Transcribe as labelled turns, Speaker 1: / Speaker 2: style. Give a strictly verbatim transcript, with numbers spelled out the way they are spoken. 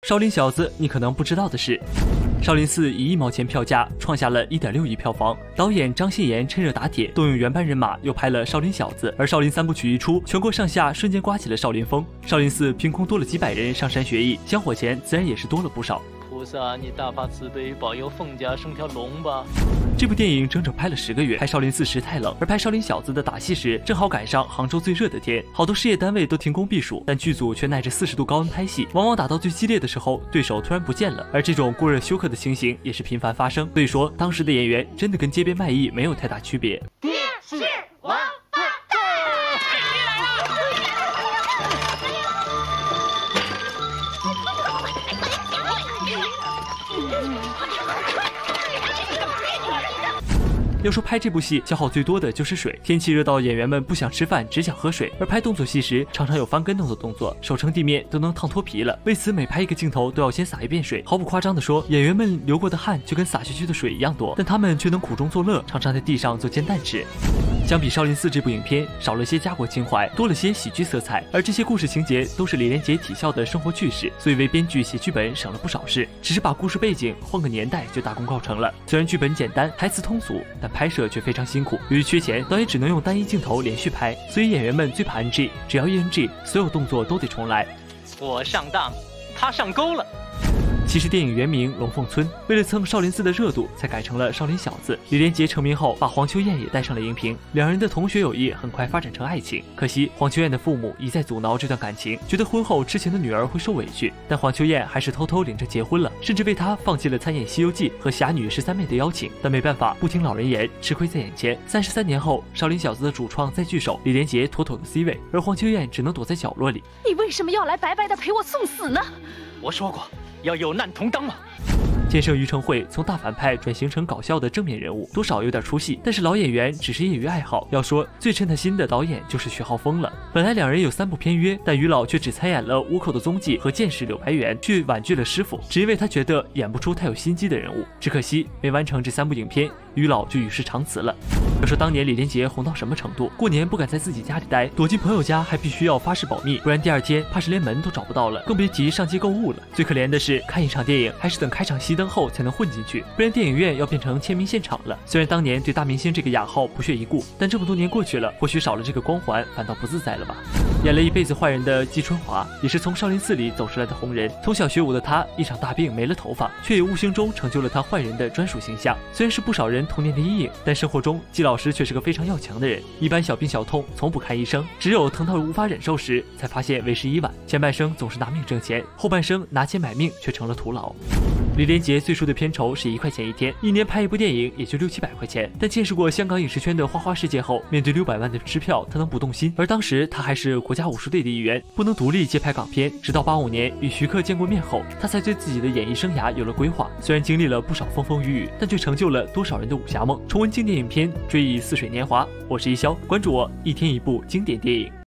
Speaker 1: 少林小子，你可能不知道的是，少林寺以一毛钱票价创下了 一点六亿票房。导演张信言趁热打铁，动用原班人马又拍了《少林小子》，而少林三部曲一出，全国上下瞬间刮起了少林风。少林寺凭空多了几百人上山学艺，香火钱自然也是多了不少。
Speaker 2: 菩萨，你大发慈悲，保佑凤家生条龙吧。
Speaker 1: 这部电影整整拍了十个月，拍少林寺时太冷，而拍少林小子的打戏时正好赶上杭州最热的天，好多事业单位都停工避暑，但剧组却耐着四十度高温拍戏，往往打到最激烈的时候，对手突然不见了，而这种过热休克的情形也是频繁发生。所以说，当时的演员真的跟街边卖艺没有太大区别。
Speaker 3: 爹是王八蛋。
Speaker 1: 要说拍这部戏消耗最多的就是水，天气热到演员们不想吃饭，只想喝水。而拍动作戏时，常常有翻跟头的动作，手撑地面都能烫脱皮了。为此，每拍一个镜头都要先洒一遍水。毫不夸张地说，演员们流过的汗就跟洒下去的水一样多，但他们却能苦中作乐，常常在地上做煎蛋吃。相比《少林寺》这部影片，少了些家国情怀，多了些喜剧色彩，而这些故事情节都是李连杰体校的生活趣事，所以为编剧写剧本省了不少事，只是把故事背景换个年代就大功告成了。虽然剧本简单，台词通俗，但拍摄却非常辛苦。由于缺钱，导演只能用单一镜头连续拍，所以演员们最怕 N G， 只要一 N G， 所有动作都得重来。
Speaker 2: 我上当，他上钩了。
Speaker 1: 其实电影原名《龙凤村》，为了蹭少林寺的热度，才改成了《少林小子》。李连杰成名后，把黄秋燕也带上了荧屏，两人的同学友谊很快发展成爱情。可惜黄秋燕的父母一再阻挠这段感情，觉得婚后痴情的女儿会受委屈，但黄秋燕还是偷偷领着结婚了，甚至为她放弃了参演《西游记》和《侠女十三妹》的邀请。但没办法，不听老人言，吃亏在眼前。三十三年后，《少林小子》的主创再聚首，李连杰妥妥的 C 位，而黄秋燕只能躲在角落里。
Speaker 3: 你为什么要来白白的陪我送死呢？
Speaker 2: 我说过要有难同当嘛。
Speaker 1: 天生于承惠从大反派转型成搞笑的正面人物，多少有点出戏，但是老演员只是业余爱好。要说最称他心的导演就是徐浩峰了。本来两人有三部片约，但于老却只参演了倭寇的踪迹和剑士柳白猿，却婉拒了师傅，只因为他觉得演不出太有心机的人物。只可惜没完成这三部影片，于老就与世长辞了。要说当年李连杰红到什么程度，过年不敢在自己家里待，躲进朋友家还必须要发誓保密，不然第二天怕是连门都找不到了，更别提上街购物了。最可怜的是看一场电影还是等开场熄灯后才能混进去，不然电影院要变成签名现场了。虽然当年对大明星这个雅号不屑一顾，但这么多年过去了，或许少了这个光环反倒不自在了吧。演了一辈子坏人的季春华也是从少林寺里走出来的红人，从小学武的他一场大病没了头发，却也无形中成就了他坏人的专属形象。虽然是不少人童年的阴影，但生活中季老师却是个非常要强的人，一般小病小痛从不看医生，只有疼到无法忍受时才发现为时已晚。前半生总是拿命挣钱，后半生拿钱买命却成了徒劳。李连杰最初的片酬是一块钱一天，一年拍一部电影也就六七百块钱。但见识过香港影视圈的花花世界后，面对六百万的支票，他能不动心？而当时他还是国家武术队的一员，不能独立接拍港片。直到八五年与徐克见过面后，他才对自己的演艺生涯有了规划。虽然经历了不少风风雨雨，但却成就了多少人的武侠梦。重温经典影片，追忆似水年华。我是一潇，关注我，一天一部经典电影。